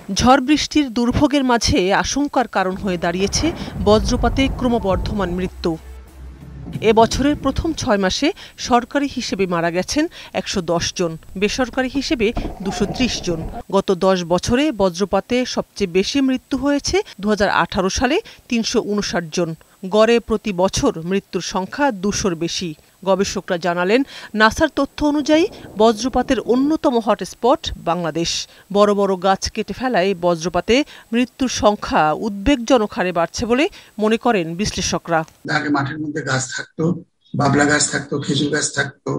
ঝড় বৃষ্টির দুর্ভোগের মাঝে আশঙ্কার কারণ হয়ে দাঁড়িয়েছে বজ্রপাতে ক্রমবর্ধমান মৃত্যু। এ বছরের প্রথম ৬ মাসে সরকারি হিসেবে মারা গেছেন ১১০ জন, বেসরকারি হিসেবে ২৩০ জন। গত ১০ বছরে বজ্রপাতে সবচেয়ে বেশি মৃত্যু হয়েছে ২০১৮ সালে ৩৫৯ জন। গড়ে প্রতি বছর মৃত্যুর সংখ্যা ২০০-র বেশি। গবেষকরা জানালেন, নাসার তথ্য অনুযায়ী বজ্রপাতের অন্যতম হটস্পট বাংলাদেশ। বড় বড় গাছ কেটে ফেলায় বজ্রপাতে মৃত্যুর সংখ্যা উদ্বেগজনক হারে বাড়ছে বলে মনে করেন বিশ্লেষকরা। আগে মাঠের মধ্যে গাছ থাকতো, বাবলা গাছ থাকতো, খেজুর গাছ থাকতো,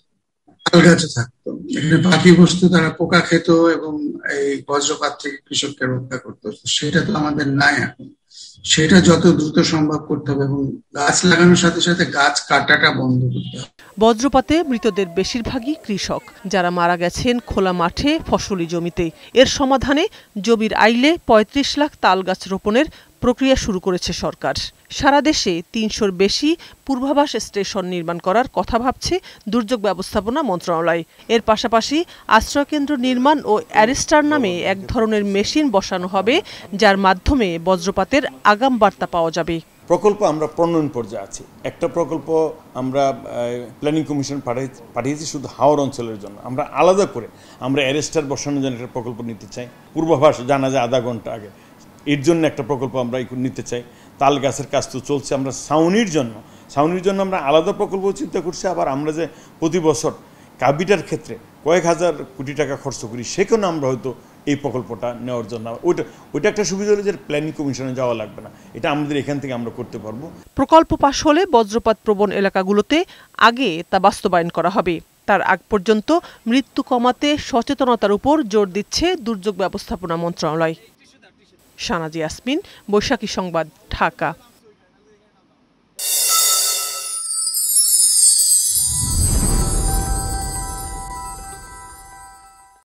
তাল গাছও থাকতো। এখানে পাখি বসতো, তারা পোকা খেত এবং এই বজ্রপাত থেকে কৃষককে রক্ষা করতো। সেটা তো আমাদের নাই এখন। সেটা যত দ্রুত সম্ভব করতে হবে এবং গাছ লাগানোর সাথে সাথে গাছ কাটাটা বন্ধ করতে হবে। বজ্রপাতে মৃতদের বেশিরভাগই কৃষক, যারা মারা গেছেন খোলা মাঠে ফসলি জমিতে। এর সমাধানে জমির আইলে ৩৫ লাখ তাল গাছ রোপণের প্রক্রিয়া শুরু করেছে সরকার। সারা দেশে ৩০০-র বেশি পূর্বাভাস স্টেশন নির্মাণ করার কথা ভাবছে দুর্যোগ ব্যবস্থাপনা মন্ত্রণালয়। এর পাশাপাশি আশ্রয়কেন্দ্র নির্মাণ ও অ্যারেস্টার নামে এক ধরনের মেশিন বসানো হবে, যার মাধ্যমে বজ্রপাতের আগাম বার্তা পাওয়া যাবে। প্রকল্প আমরা প্রণয়ন পর্যায়ে আছি। একটা প্রকল্প আমরা প্ল্যানিং কমিশন পাঠিয়েছি শুধু হাওর অঞ্চলের জন্য। আমরা আলাদা করে আমরা অ্যারেস্টার বসানোর জন্য একটা প্রকল্প নিতে চাই। পূর্বাভাস জানা যায় আধা ঘন্টা আগে, এর জন্য একটা প্রকল্প আমরা নিতে চাই। তাল গাছের কাজ তো চলছে। আমরা ছাউনির জন্য আমরা আলাদা প্রকল্প চিন্তা করছি। আবার আমরা যে প্রতি বছর কাবিটার ক্ষেত্রে কয়েক হাজার কোটি টাকা খরচ করি, সেখানে আমরা হয়তো এই প্রকল্পটা নেওয়ার জন্য ওইটা একটা সুবিধা হলো যে প্ল্যানিং কমিশনে যাওয়া লাগবে না। এটা আমাদের এখান থেকে আমরা করতে পারবো। প্রকল্প পাশ হলে বজ্রপাত প্রবণ এলাকাগুলোতে আগে তা বাস্তবায়ন করা হবে। তার আগ পর্যন্ত মৃত্যু কমাতে সচেতনতার উপর জোর দিচ্ছে দুর্যোগ ব্যবস্থাপনা মন্ত্রণালয়। শানাজি ইয়াসমিন, বৈশাখী সংবাদ, ঢাকা।